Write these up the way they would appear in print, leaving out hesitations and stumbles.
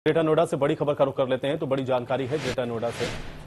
Greater Noida से बड़ी खबर का रुख कर लेते हैं तो बड़ी जानकारी है ग्रेटर नोएडा से।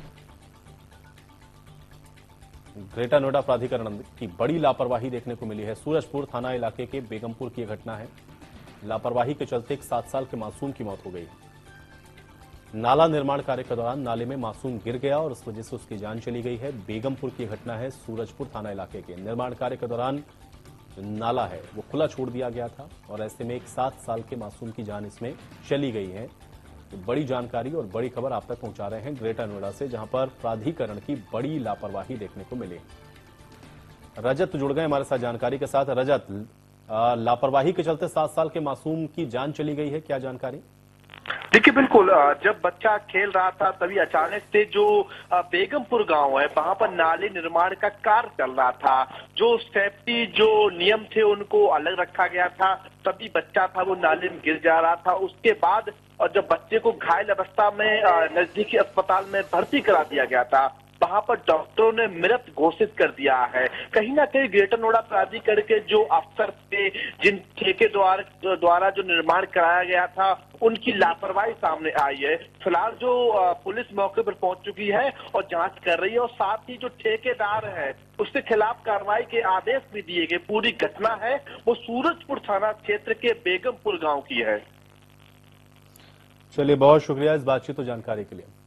ग्रेटर नोएडा प्राधिकरण की बड़ी लापरवाही देखने को मिली है। सूरजपुर थाना इलाके के बेगमपुर की यह घटना है। लापरवाही के चलते एक 7 साल के मासूम की मौत हो गई। नाला निर्माण कार्य के दौरान नाले में मासूम गिर गया और इस वजह से उसकी जान चली गई है। बेगमपुर की घटना है। सूरजपुर थाना इलाके के निर्माण कार्य के दौरान जो नाला है वो खुला छोड़ दिया गया था और ऐसे में एक 7 साल के मासूम की जान इसमें चली गई है। तो बड़ी जानकारी और बड़ी खबर आप तक पहुंचा रहे हैं ग्रेटर नोएडा से, जहां पर प्राधिकरण की बड़ी लापरवाही देखने को मिली। रजत जुड़ गए हमारे साथ जानकारी के साथ। रजत, लापरवाही के चलते 7 साल के मासूम की जान चली गई है, क्या जानकारी? देखिए बिल्कुल, जब बच्चा खेल रहा था तभी अचानक से जो बेगमपुर गांव है वहां पर नाले निर्माण का कार्य चल रहा था। जो सेफ्टी जो नियम थे उनको अलग रखा गया था, तभी बच्चा था वो नाले में गिर जा रहा था। उसके बाद और जब बच्चे को घायल अवस्था में नजदीकी अस्पताल में भर्ती करा दिया गया था, वहां पर डॉक्टरों ने मृत घोषित कर दिया है। कहीं ना कहीं ग्रेटर नोएडा प्राधिकरण के जो अफसर थे, जिन ठेके द्वारा जो निर्माण कराया गया था, उनकी लापरवाही सामने आई है। फिलहाल जो पुलिस मौके पर पहुंच चुकी है और जांच कर रही है और साथ ही जो ठेकेदार है उसके खिलाफ कार्रवाई के आदेश भी दिए गए। पूरी घटना है वो सूरजपुर थाना क्षेत्र के बेगमपुर गाँव की है। चलिए, बहुत शुक्रिया इस बातचीत और जानकारी के लिए।